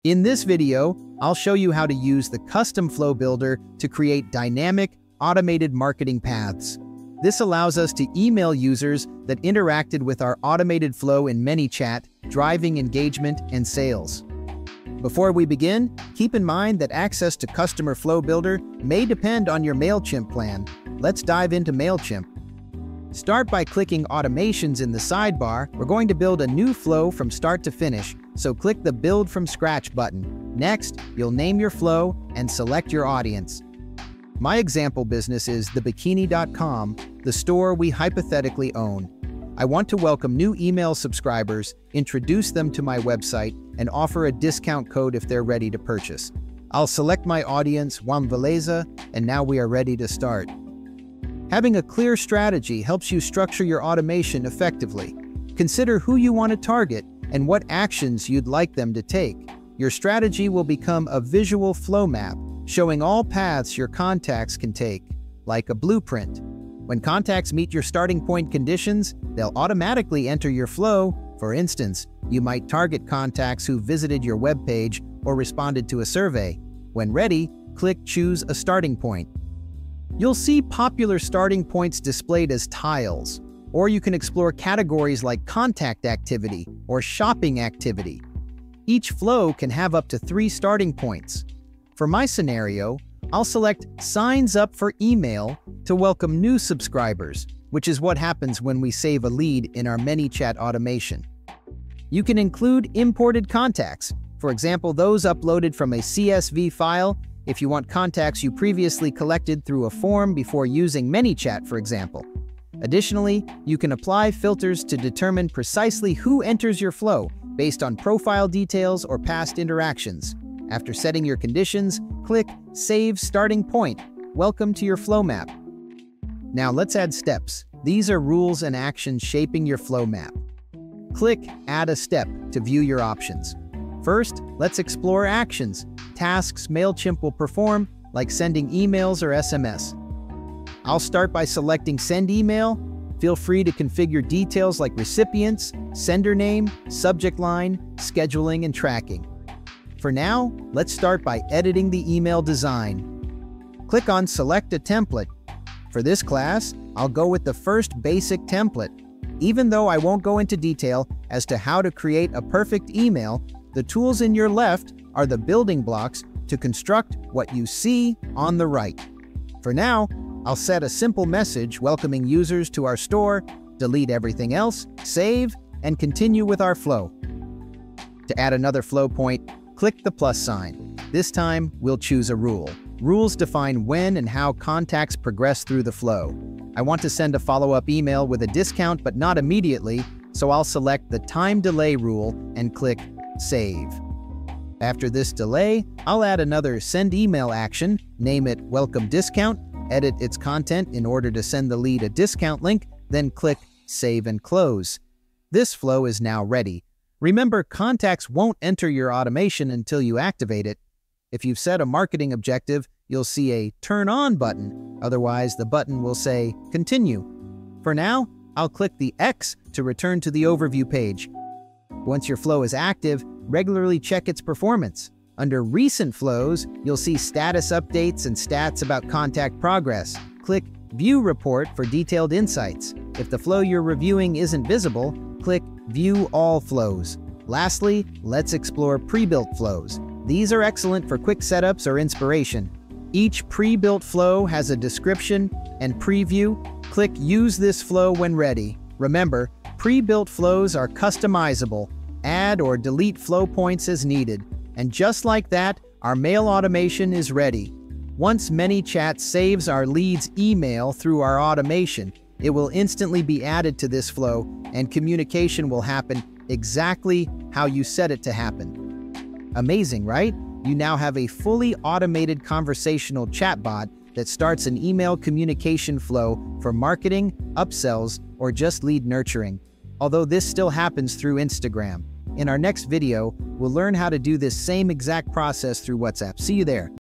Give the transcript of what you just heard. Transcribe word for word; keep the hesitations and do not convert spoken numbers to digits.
In this video, I'll show you how to use the custom flow builder to create dynamic, automated marketing paths. This allows us to email users that interacted with our automated flow in ManyChat, driving engagement and sales. Before we begin, keep in mind that access to Customer Flow Builder may depend on your MailChimp plan. Let's dive into MailChimp. Start by clicking Automations in the sidebar. We're going to build a new flow from start to finish, so click the Build from Scratch button. Next, you'll name your flow and select your audience. My example business is the bikini dot com, the store we hypothetically own. I want to welcome new email subscribers, introduce them to my website, and offer a discount code if they're ready to purchase. I'll select my audience, Juan Veleza, and now we are ready to start. Having a clear strategy helps you structure your automation effectively. Consider who you want to target and what actions you'd like them to take. Your strategy will become a visual flow map, showing all paths your contacts can take, like a blueprint. When contacts meet your starting point conditions, they'll automatically enter your flow. For instance, you might target contacts who visited your webpage or responded to a survey. When ready, click Choose a Starting Point. You'll see popular starting points displayed as tiles, or you can explore categories like contact activity or shopping activity. Each flow can have up to three starting points. For my scenario, I'll select Signs Up for Email to welcome new subscribers, which is what happens when we save a lead in our ManyChat automation. You can include imported contacts, for example, those uploaded from a C S V file if you want contacts you previously collected through a form before using ManyChat, for example. Additionally, you can apply filters to determine precisely who enters your flow based on profile details or past interactions. After setting your conditions, click Save Starting Point. Welcome to your flow map. Now let's add steps. These are rules and actions shaping your flow map. Click Add a Step to view your options. First, let's explore actions, tasks MailChimp will perform, like sending emails or S M S. I'll start by selecting Send Email. Feel free to configure details like recipients, sender name, subject line, scheduling, and tracking. For now, let's start by editing the email design. Click on Select a Template. For this class, I'll go with the first basic template. Even though I won't go into detail as to how to create a perfect email, the tools in your left are the building blocks to construct what you see on the right. For now, I'll set a simple message welcoming users to our store, delete everything else, save, and continue with our flow. To add another flow point, click the plus sign. This time, we'll choose a rule. Rules define when and how contacts progress through the flow. I want to send a follow-up email with a discount but not immediately, so I'll select the time delay rule and click Save. After this delay, I'll add another Send Email action, name it Welcome Discount, edit its content in order to send the lead a discount link, then click Save and Close. This flow is now ready. Remember, contacts won't enter your automation until you activate it. If you've set a marketing objective, you'll see a Turn On button. Otherwise, the button will say Continue. For now, I'll click the X to return to the overview page. Once your flow is active, regularly check its performance. Under Recent Flows, you'll see status updates and stats about contact progress. Click View Report for detailed insights. If the flow you're reviewing isn't visible, click View All Flows. Lastly, let's explore pre-built flows. These are excellent for quick setups or inspiration. Each pre-built flow has a description and preview. Click Use this flow when ready. Remember, pre-built flows are customizable. Add or delete flow points as needed. And just like that, our mail automation is ready. Once ManyChat saves our lead's email through our automation, it will instantly be added to this flow, and communication will happen exactly how you set it to happen. Amazing, right? You now have a fully automated conversational chatbot that starts an email communication flow for marketing, upsells, or just lead nurturing. Although this still happens through Instagram. In our next video, we'll learn how to do this same exact process through WhatsApp. See you there.